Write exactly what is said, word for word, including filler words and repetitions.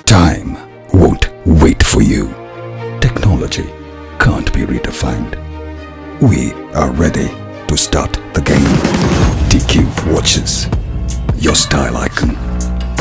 Time won't wait for you. Technology can't be redefined. We are ready to start the game. T Q Watches, your style icon.